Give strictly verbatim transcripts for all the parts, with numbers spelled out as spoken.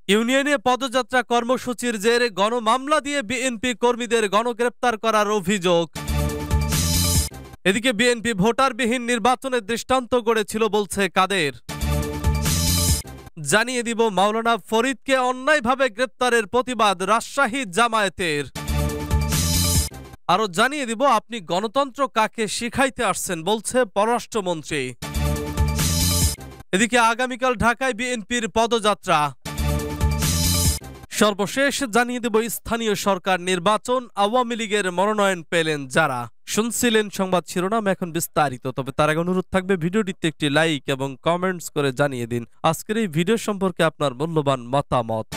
ইউনিয়নে পদযাত্রা কর্মসূচির জেরে গণমামলা দিয়ে বিএনপি কর্মীদের গণগ্রেপ্তার করার অভিযোগ। এদিকে বিএনপি ভোটারবিহীন নির্বাচনের দৃষ্টান্ত গড়েছিল বলছে কাদের। জানিয়ে দিব মাওলানা ফরিদকে অন্যায়ভাবে গ্রেপ্তারের প্রতিবাদ রাজশাহী জামায়াতের। আরো জানিয়ে দিব আপনি গণতন্ত্র কাকে শিখাইতে আসছেন বলছে পররাষ্ট্রমন্ত্রী। এদিকে আগামীকাল ঢাকায় বিএনপির পদযাত্রা। সর্বশেষ জানিয়ে দেব স্থানীয় সরকার নির্বাচন, আওয়ামী লীগের মনোনয়ন পেলেন যারা। শুনছিলেন সংবাদ শিরোনাম, এখন বিস্তারিত। তবে তার আগে অনুরোধ থাকবে ভিডিওটিতে একটি লাইক এবং কমেন্টস করে জানিয়ে দিন আজকের এই ভিডিও সম্পর্কে আপনার মূল্যবান মতামত।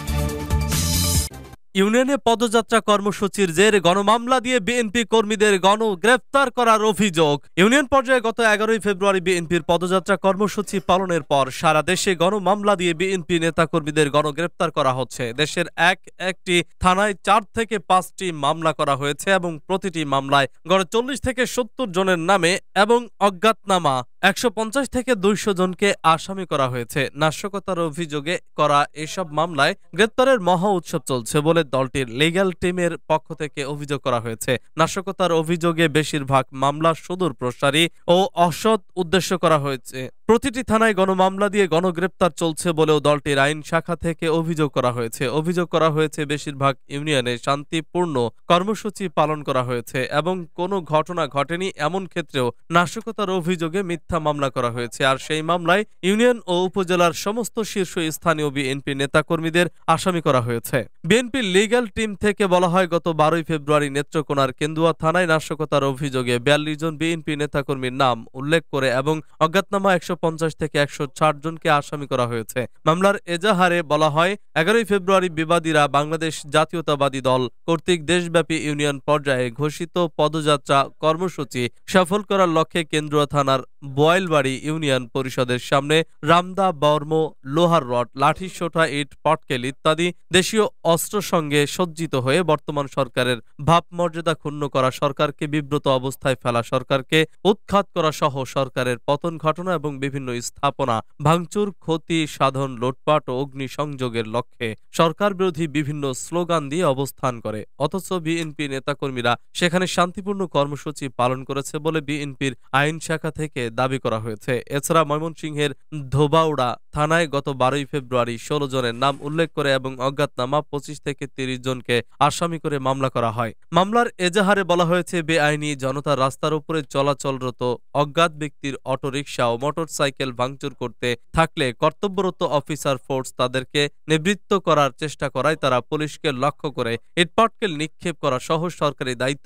ইউনিয়নে পদযাত্রা কর্মসূচির জেরে গণমামলা দিয়ে বিএনপি কর্মীদের গণগ্রেফতার করার অভিযোগ। ইউনিয়ন পর্যায়ে গত এগারোই ফেব্রুয়ারি বিএনপির পদযাত্রা কর্মসূচি পালনের পর সারা দেশে গণমামলা দিয়ে বিএনপি নেতাকর্মীদের গণগ্রেফতার করা হচ্ছে। দেশের এক একটি থানায় চার থেকে পাঁচটি মামলা করা হয়েছে এবং প্রতিটি মামলায় গড়ে চল্লিশ থেকে সত্তর জনের নামে এবং অজ্ঞাতনামা একশো পঞ্চাশ থেকে দুইশো জনকে আসামি করা হয়েছে। নাশকতার অভিযোগে করা এসব মামলায় গ্রেপ্তারের মহা উৎসব চলছে বলে দলটির লিগ্যাল টিমের পক্ষ থেকে অভিযোগ করা হয়েছে। নাশকতার অভিযোগে বেশিরভাগ মামলা সুদূর প্রসারী ও অসৎ উদ্দেশ্য করা হয়েছে। প্রতিটি থানায় গণমামলা দিয়ে গণগ্রেপ্তার চলছে বলেও দলটির আইন শাখা থেকে অভিযোগ করা হয়েছে। অভিযোগ করা হয়েছে বেশিরভাগ ইউনিয়নে শান্তিপূর্ণ কর্মসূচি পালন করা হয়েছে এবং কোনো ঘটনা ঘটেনি এমন ক্ষেত্রেও নাশকতার অভিযোগে মিথ্যা মামলা করা হয়েছে। আর সেই মামলায় ইউনিয়ন ও উপজেলার সমস্ত শীর্ষ স্থানীয় বিএনপি নেতাকর্মীদের আসামি করা হয়েছে। বিএনপির লিগ্যাল টিম থেকে বলা হয়, গত বারোই ফেব্রুয়ারি নেত্রকোনার কেন্দুয়া থানায় নাশকতার অভিযোগে বিয়াল্লিশ জন বিএনপি নেতাকর্মীর নাম উল্লেখ করে এবং অজ্ঞাতনামা একশো পঞ্চাশ থেকে একশো ষাট জনকে আসামি করা হয়েছে। মামলার এজাহারে বলা হয়, এগারোই ফেব্রুয়ারি বিবাদীরা বাংলাদেশ জাতীয়তাবাদী দল কর্তৃক দেশব্যাপী ইউনিয়ন পর্যায়ে ঘোষিত পদযাত্রা কর্মসূচি সফল করার লক্ষ্যে কেন্দ্রীয় থানার বোয়ালবাড়ি ইউনিয়ন পরিষদের সামনে রামদা, বর্ম, লোহার রড, লাঠি সোঁটা, ইট, পটকেল ইত্যাদি দেশীয় অস্ত্র সঙ্গে সজ্জিত হয়ে বর্তমান সরকারের ভাবমর্যাদা ক্ষুণ্ণ করা, সরকারকে বিব্রত অবস্থায় ফেলা, সরকারকে উৎখাত করা সহ সরকারের পতন ঘটনা এবং বিভিন্ন স্থাপনা ভাঙচুর, ক্ষতি সাধন, লুটপাট ও অগ্নিসংযোগের লক্ষ্যে সরকার বিরোধী বিভিন্ন স্লোগান দিয়ে অবস্থান করে। অথচ বিএনপি নেতাকর্মীরা সেখানে শান্তিপূর্ণ কর্মসূচি পালন করেছে বলে বিএনপির আইন শাখা থেকে দাবি করা হয়েছে। এছাড়া ময়মনসিংহের ধোবাউড়া থানায় গত বারোই ফেব্রুয়ারি ষোলো জনের নাম উল্লেখ করে এবং অজ্ঞাতনামা পঁচিশ থেকে তিরিশ জনকে আসামি করে মামলা করা হয়। মামলার এজাহারে বলা হয়েছে, বেআইনি জনতার রাস্তার উপরে চলাচলরত অজ্ঞাত ব্যক্তির অটোরিকশা ও মোটর সাইকেল ভাঙচুর করতে থাকলে কর্তব্যরত অফিসার ফোর্স তাদেরকে নিবৃত্ত করার চেষ্টা করায় তারা পুলিশকে লক্ষ্য করে ইটপাটকেল নিক্ষেপ করা সহ সরকারি দায়িত্ব।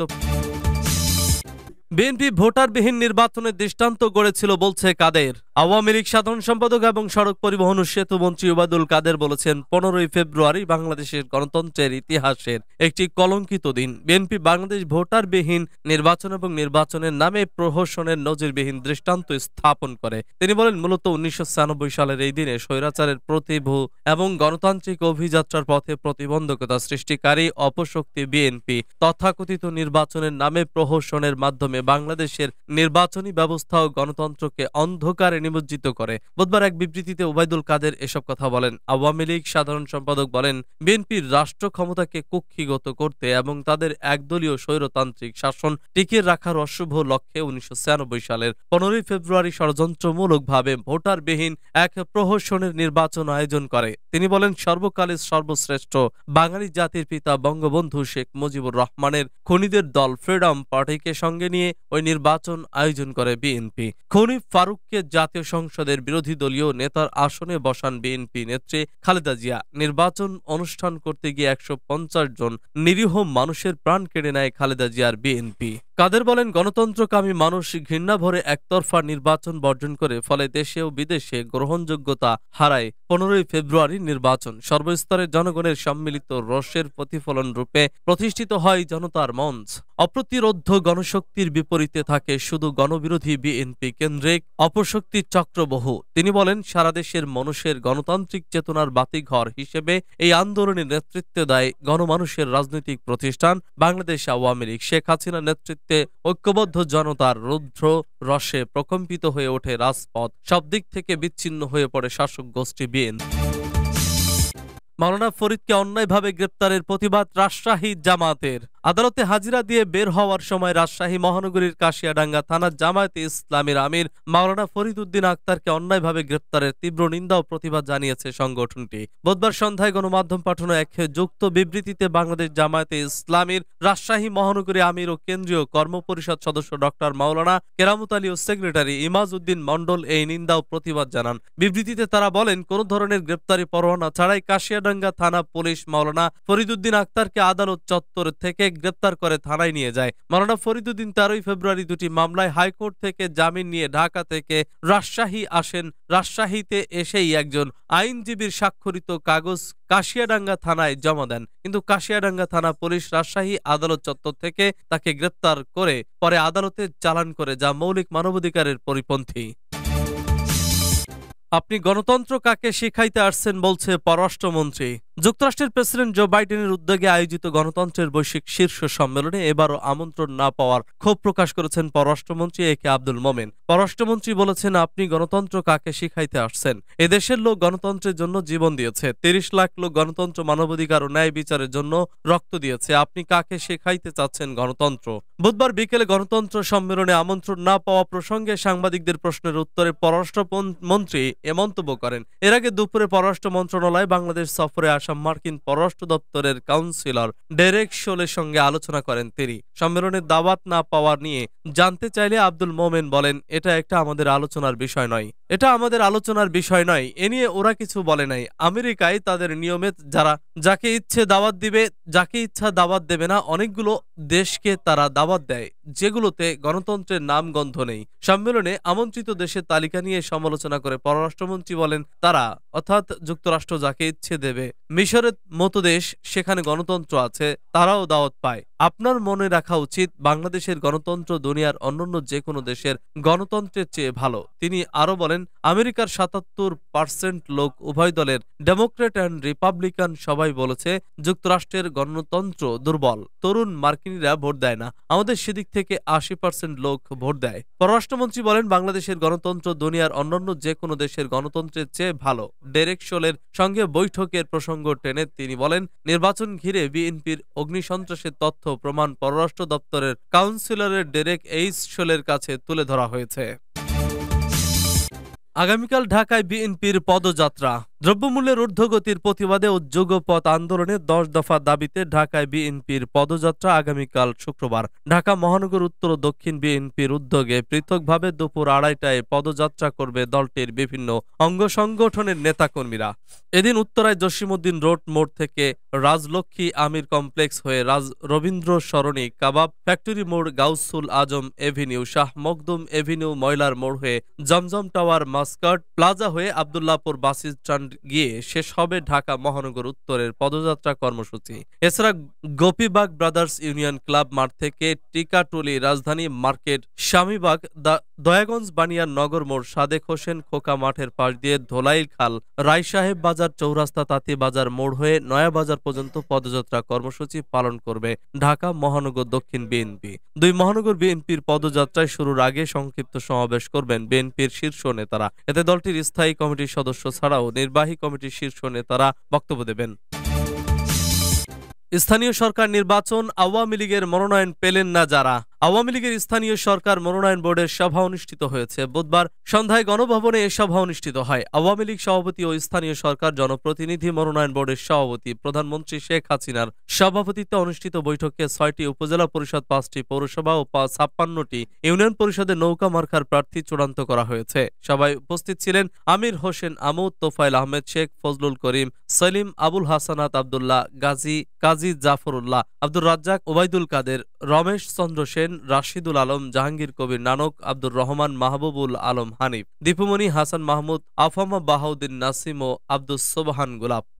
বিএনপি ভোটারবিহীন নির্বাচনের দৃষ্টান্ত গড়েছিল বলছে কাদের। আওয়ামী লীগ সাধারণ সম্পাদক এবং সড়ক পরিবহন ও সেতু মন্ত্রী ওবায়দুল কাদের বলেছেন, পনেরোই ফেব্রুয়ারি বাংলাদেশের গণতন্ত্রের ইতিহাসের একটি কলঙ্কিত দিন। বিএনপি বাংলাদেশ ভোটারবিহীন নির্বাচন এবং নির্বাচনের নামে প্রহসনের নজিরবিহীন দৃষ্টান্ত স্থাপন করে। তিনি বলেন, মূলত উনিশশো ছিয়ানব্বই সালের এই দিনে স্বৈরাচারের প্রতিভূ এবং গণতান্ত্রিক অভিযাত্রার পথে প্রতিবন্ধকতা সৃষ্টিকারী অপশক্তি বিএনপি তথাকথিত নির্বাচনের নামে প্রহসনের মাধ্যমে বাংলাদেশের নির্বাচনী ব্যবস্থা ও গণতন্ত্রকে অন্ধকারে নিমজ্জিত করে। বুধবার এক বিবৃতিতে ওবায়দুল কাদের এসব কথা বলেন। আওয়ামী লীগ সাধারণ সম্পাদক বলেন, বিএনপির রাষ্ট্র ক্ষমতাকে কুক্ষিগত করতে এবং তাদের একদলীয় স্বৈরতান্ত্রিক শাসন টিকিয়ে রাখার অশুভ লক্ষ্যে উনিশশো ছিয়ানব্বই সালের পনেরোই ফেব্রুয়ারি ষড়যন্ত্রমূলকভাবে ভোটারবিহীন এক প্রহসনের নির্বাচন আয়োজন করে। তিনি বলেন, সর্বকালের সর্বশ্রেষ্ঠ বাঙালি জাতির পিতা বঙ্গবন্ধু শেখ মুজিবুর রহমানের খুনিদের দল ফ্রিডম পার্টিকে সঙ্গে নিয়ে ওই নির্বাচন আয়োজন করে বিএনপি। খনি ফারুককে জাতীয় সংসদের বিরোধী দলীয় নেতার আসনে বসান বিএনপি নেত্রী খালেদা জিয়া। নির্বাচন অনুষ্ঠান করতে গিয়ে একশো পঞ্চাশ জন নিরীহ মানুষের প্রাণ কেড়ে নেয় খালেদা জিয়ার বিএনপি। কাদের বলেন, গণতন্ত্রকামী মানুষ ঘৃণা ভরে একতরফা নির্বাচন বর্জন করে, ফলে দেশে ও বিদেশে গ্রহণযোগ্যতা হারায়। পনেরোই ফেব্রুয়ারি নির্বাচন সর্বস্তরের জনগণের সম্মিলিত রোষের প্রতিফলন রূপে প্রতিষ্ঠিত হয় জনতার মঞ্চ। অপ্রতিরোধ্য গণশক্তির বিপরীতে থাকে শুধু গণবিরোধী বিএনপি কেন্দ্রিক অপশক্তির চক্রবহু। তিনি বলেন, সারা দেশের মানুষের গণতান্ত্রিক চেতনার বাতিঘর হিসেবে এই আন্দোলনের নেতৃত্ব দেয় গণমানুষের রাজনৈতিক প্রতিষ্ঠান বাংলাদেশ আওয়ামী লীগ। শেখ হাসিনার নেতৃত্বে ঐক্যবদ্ধ জনতার রুদ্র রসে প্রকম্পিত হয়ে ওঠে রাজপথ। সব দিক থেকে বিচ্ছিন্ন হয়ে পড়ে শাসক গোষ্ঠী বিএনপি। মাওলানা ফরিদকে অন্যায়ভাবে গ্রেপ্তারের প্রতিবাদ রাজশাহী জামায়াতের। আদালতে হাজিরা দিয়ে বের হওয়ার সময় রাজশাহী মহানগরীর কাশিয়াডাঙ্গা থানার জামায়াতে ইসলামীর আমির মাওলানা ফরিদ উদ্দিন আক্তারকে অন্যায়ভাবে গ্রেপ্তারের তীব্র নিন্দা ও প্রতিবাদ জানিয়েছে সংগঠনটি। বুধবার সন্ধ্যায় গণমাধ্যম পাঠানো এক যুক্ত বিবৃতিতে বাংলাদেশ জামায়াতে ইসলামীর রাজশাহী মহানগরী আমির ও কেন্দ্রীয় কর্মপরিষদ সদস্য ডক্টর মাওলানা কেরামত আলী ও সেক্রেটারি ইমাজ উদ্দিন মন্ডল এই নিন্দা ও প্রতিবাদ জানান। বিবৃতিতে তারা বলেন, কোন ধরনের গ্রেপ্তারি পরোয়ানা ছাড়াই কাশিয়াডাঙ্গা থানা পুলিশ মাওলানা ফরিদ উদ্দিন আক্তারকে আদালত চত্বর থেকে গ্রেপ্তার করে থানায় নিয়ে যায়। মাওলানা ফরিদ উদ্দিন তেরোই ফেব্রুয়ারি দুটি মামলায় হাইকোর্ট থেকে জামিন নিয়ে ঢাকা থেকে রাজশাহী আসেন। রাজশাহীতে এসেই একজন আইনজীবীর স্বাক্ষরিত কাগজ কাশিয়াডাঙ্গা থানায় জমা দেন, কিন্তু কাশিয়াডাঙ্গা থানা পুলিশ রাজশাহী আদালত চত্বর থেকে তাকে গ্রেপ্তার করে পরে আদালতে চালান করে, যা মৌলিক মানবাধিকারের পরিপন্থী। আপনি গণতন্ত্র কাকে শিখাইতে আসছেন বলছে পররাষ্ট্রমন্ত্রী। যুক্তরাষ্ট্রের প্রেসিডেন্ট জো বাইডেনের উদ্যোগে আয়োজিত গণতন্ত্রের বৈশ্বিক শীর্ষ সম্মেলনে এবারও আমন্ত্রণ না পাওয়ার ক্ষোভ প্রকাশ করেছেন পররাষ্ট্রমন্ত্রী এ কে আব্দুল মোমেন। পররাষ্ট্রমন্ত্রী বলেছেন, আপনি গণতন্ত্র কাকে শিখাইতে আসছেন? এদেশের লোক গণতন্ত্রের জন্য জীবন দিয়েছে, তিরিশ লাখ লোক গণতন্ত্র, মানবাধিকার ও ন্যায় বিচারের জন্য রক্ত দিয়েছে। আপনি কাকে শিখাইতে চাচ্ছেন গণতন্ত্র? বুধবার বিকেলে গণতন্ত্র সম্মেলনে আমন্ত্রণ না পাওয়া প্রসঙ্গে সাংবাদিকদের প্রশ্নের উত্তরে পররাষ্ট্রমন্ত্রী এ মন্তব্য করেন। এর আগে দুপুরে পররাষ্ট্র মন্ত্রণালয় বাংলাদেশ সফরে আসা মার্কিন পররাষ্ট্র দপ্তরের কাউন্সিলর ডেরেক শোলের সঙ্গে আলোচনা করেন তিনি। সম্মেলনের দাওয়াত না পাওয়া নিয়ে জানতে চাইলে আব্দুল মোমেন বলেন, এটা একটা আমাদের আলোচনার বিষয় নয় এটা আমাদের আলোচনার বিষয় নয় এ নিয়ে ওরা কিছু বলে নাই। আমেরিকায় তাদের নিয়মে যারা যাকে ইচ্ছে দাওয়াত দিবে, যাকে ইচ্ছা দাওয়াত দেবে না। অনেকগুলো দেশকে তারা দাওয়াত দেয় যেগুলোতে গণতন্ত্রের নামগন্ধ নেই। সম্মেলনে আমন্ত্রিত দেশের তালিকা নিয়ে সমালোচনা করে পররাষ্ট্রমন্ত্রী বলেন, তারা অর্থাৎ যুক্তরাষ্ট্র যাকে ইচ্ছে দেবে। মিশরের মতো দেশ, সেখানে গণতন্ত্র আছে, তারাও দাওয়াত পায়। আপনার মনে রাখা উচিত, বাংলাদেশের গণতন্ত্র দুনিয়ার অন্যান্য যে কোনো দেশের গণতন্ত্রের চেয়ে ভালো। তিনি আরো বলেন, আমেরিকার সাতাত্তর পার্সেন্ট লোক, উভয় দলের ডেমোক্রেট অ্যান্ড রিপাবলিকান, সবাই বলেছে যুক্তরাষ্ট্রের গণতন্ত্র দুর্বল। তরুণ মার্কিনীরা ভোট দেয় না, আমাদের সেদিক থেকে আশি পার্সেন্ট লোক ভোট দেয়। পররাষ্ট্রমন্ত্রী বলেন, বাংলাদেশের গণতন্ত্র দুনিয়ার অন্যান্য যে কোনো দেশের গণতন্ত্রের চেয়ে ভালো। ডেরেক শোলের সঙ্গে বৈঠকের প্রসঙ্গ টেনে তিনি বলেন, নির্বাচন ঘিরে বিএনপির অগ্নিসন্ত্রাসের তথ্য প্রমাণ পররাষ্ট্র দপ্তরের কাউন্সিলরের ডেরেক এইচ শোলের কাছে তুলে ধরা হয়েছে। আগামীকাল ঢাকায় বিএনপির পদযাত্রা। দ্রব্যমূল্যের ঊর্ধ্বগতির প্রতিবাদে ও যুগপথ আন্দোলনের দশ দফা দাবিতে ঢাকায় বিএনপির পদযাত্রা আগামীকাল শুক্রবার। ঢাকা মহানগর উত্তর ও দক্ষিণ বিএনপির উদ্যোগে পৃথকভাবে দুপুর আড়াইটায় পদযাত্রা করবে দলটির বিভিন্ন অঙ্গ সংগঠনের নেতাকর্মীরা। এদিন উত্তরায় জসিমউদ্দিন রোড মোড় থেকে রাজলক্ষ্মী আমির কমপ্লেক্স হয়ে রাজ রবীন্দ্র সরণি, কাবাব ফ্যাক্টরি মোড়, গাউসুল আজম এভিনিউ, শাহ মখদুম এভিনিউ, ময়লার মোড় হয়ে জমজম টাওয়ার, মাস্কাট প্লাজা হয়ে আবদুল্লাহপুর বাস স্ট্যান্ড গিয়ে শেষ হবে ঢাকা মহানগর উত্তরের পদযাত্রা কর্মসূচি। এছাড়া গোপীবাগ ব্রাদার্স ইউনিয়ন ক্লাব মাঠ থেকে টিকাটুলি, রাজধানী মার্কেট, স্বামীবাগ, দয়াগঞ্জ, বানিয়ার নগর মোড়, সাদেক হোসেন খোকা মাঠের পাশ দিয়ে ধোলাইল খাল, রায়সাহেব বাজার, চৌরাস্তা, তাঁতি বাজার মোড় হয়ে নয়াবাজার পর্যন্ত পদযাত্রা কর্মসূচি পালন করবে ঢাকা মহানগর দক্ষিণ বিএনপি। দুই মহানগর বিএনপির পদযাত্রায় শুরুর আগে সংক্ষিপ্ত সমাবেশ করবেন বিএনপির শীর্ষ নেতারা। এতে দলটির স্থায়ী কমিটির সদস্য ছাড়াও নির্বাহী কমিটির শীর্ষ নেতারা বক্তব্য দেবেন। স্থানীয় সরকার নির্বাচন, আওয়ামী লীগের মনোনয়ন পেলেন না যারা। আওয়ামী লীগের স্থানীয় সরকার মনোনয়ন বোর্ডের সভা অনুষ্ঠিত হয়েছে। বুধবার সন্ধ্যায় গণভবনে এ সভা অনুষ্ঠিত হয়। আওয়ামী লীগ সভাপতি ও স্থানীয় সরকার জনপ্রতিনিধি মনোনয়ন বোর্ডের সভাপতি প্রধানমন্ত্রী শেখ হাসিনার সভাপতিত্বে অনুষ্ঠিত বৈঠকে ছয়টি উপজেলা পরিষদ, পাঁচটি পৌরসভা ও ছাপ্পান্নটি ইউনিয়ন পরিষদের নৌকা মার্কার প্রার্থী চূড়ান্ত করা হয়েছে। সভায় উপস্থিত ছিলেন আমির হোসেন আমুদ, তোফায়েল আহমেদ শেখ, ফজলুল করিম, সলিম, আবুল হাসানাত আবদুল্লাহ, গাজী কাজী জাফরুল্লাহ, আব্দুর রাজ্জাক, ওবায়দুল কাদের, রমেশ চন্দ্র সেন, রাশিদুল আলম, জাহাঙ্গীর কবির নানক, আব্দুর রহমান, মাহবুবুল আলম হানিফ, দীপুমণি, হাসান মাহমুদ, আফামা বাহাউদ্দিন নাসিম ও আব্দুস সোবহান গোলাপ।